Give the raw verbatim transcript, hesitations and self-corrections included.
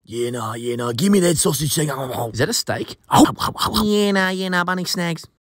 Yeah, nah, yeah, nah. Give me that sausage thing. Is that a steak? Oh. Yeah, nah, yeah, nah, bunny snags.